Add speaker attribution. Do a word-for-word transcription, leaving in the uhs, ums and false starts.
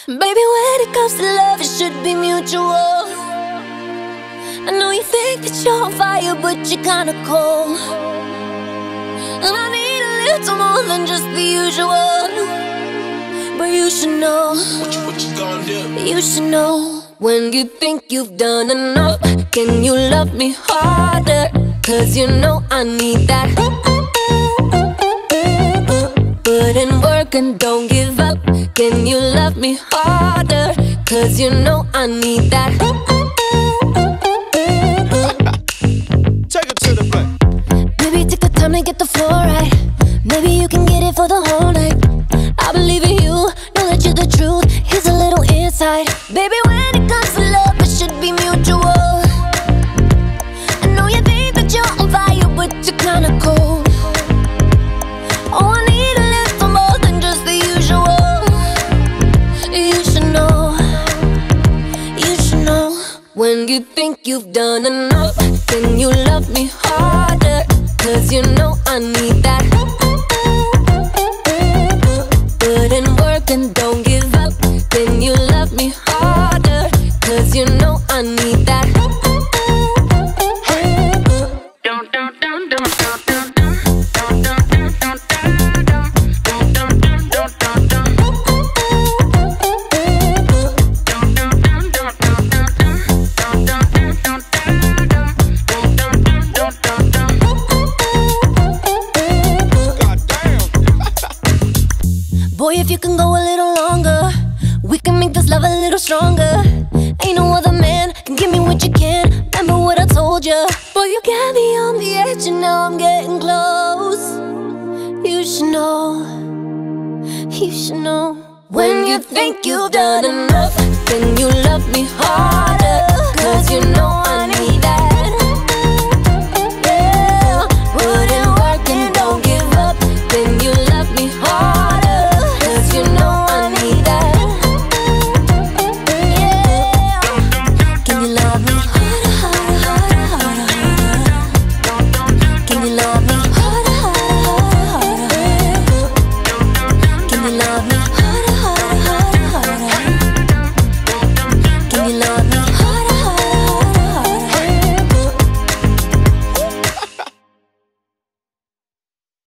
Speaker 1: Baby, when it comes to love, it should be mutual. I know you think that you're on fire, but you're kinda cold. And I need a little more than just the usual. But you should know,
Speaker 2: what you, what you gonna do?
Speaker 1: You should know. When you think you've done enough, can you love me harder? Cause you know I need that. Put in work and don't give up. Can you love me harder? Cause you know I need that.
Speaker 2: Take it to the back.
Speaker 1: Baby, take the time to get the floor right. Maybe you can get it for the whole night. I believe in you, know that you're the truth. Here's a little insight. Baby, when it comes to love, it should be mutual. I know you think that you're on fire, but you're kinda cold. Oh, I need a little more than just the usual. You should know, you should know. When you think you've done enough, can you love me harder? Cause you know I need that. Put in work and don't give up. Can you love me harder? Cause you know I need that. Boy, if you can go a little longer, we can make this love a little stronger. Ain't no other man can give me what you can. Remember what I told you. Boy, you got me on the edge and now I'm getting close. You should know, you should know. When you think you've done enough, can you